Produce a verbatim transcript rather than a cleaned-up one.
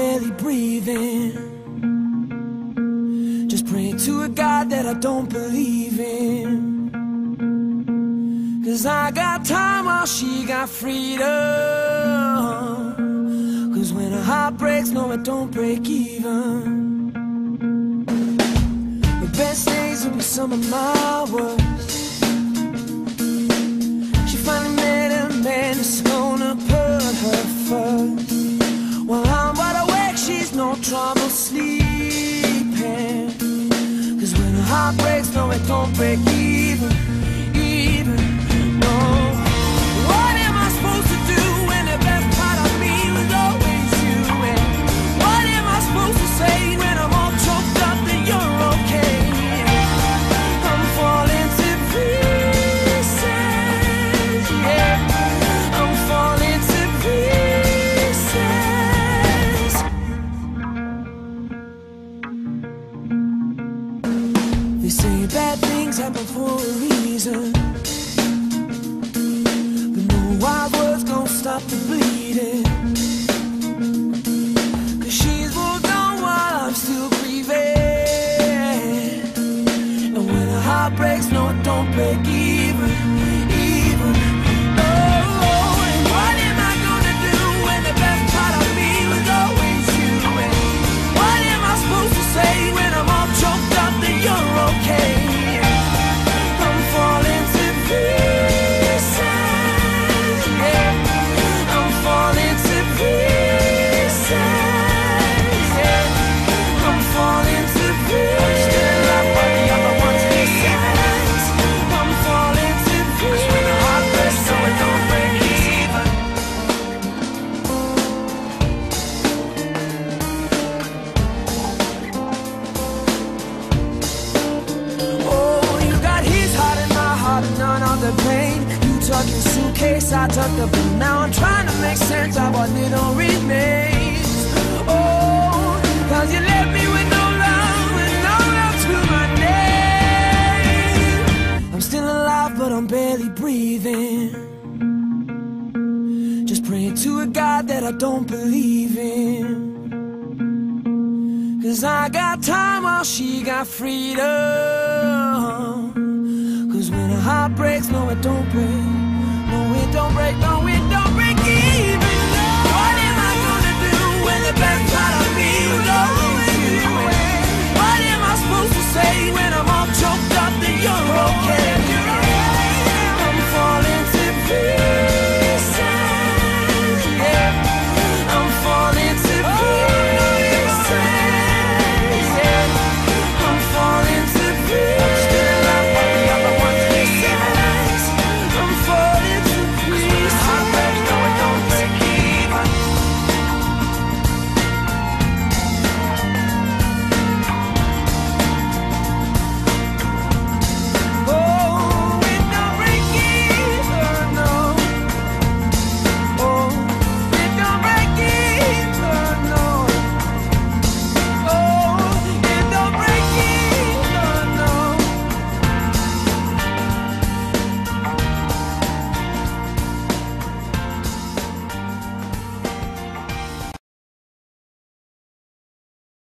barely breathing. Just praying to a God that I don't believe in. Cause I got time while she got freedom. Cause when her heart breaks, no, it don't break even. The best days will be some of my worst. She finally met a man that's gonna put her first. While I'm wide awake, she's no trouble sleeping. Cause when her heart breaks, no, it don't break even, even, no. What am I supposed to do when the best part of me was always you? And what am I supposed to say when I'm all choked up that you're okay? I'm falling to pieces, yeah. I'm falling to pieces. They say bad things happen for a reason, but no wild words gon' stop the bleeding. Cause she's moved on while I'm still grieving. And when her heart breaks, no, it don't break even, even, no. And what am I gonna do when the best part of me was always you? And what am I supposed to say when I'm all choked up that you're okay? I'm falling to pieces, yeah. I'm falling to pieces, yeah. I'm falling to pieces. Still in love, but the other one's missing. I'm falling to pieces. Cause when the heart breaks, no, it don't break even. Oh, you got his heart and my heart and none of the pain. You tuck your suitcase, I tuck the blue. Now I'm trying to make sense of what little remains. Oh, cause you left me with no love and no love to my name. I'm still alive, but I'm barely breathing. Just praying to a God that I don't believe in. Cause I got time while she got freedom. Cause when her heart breaks, no, it don't break. No, it don't break, no, it don't break even. What am I gonna do when the best part of me was over?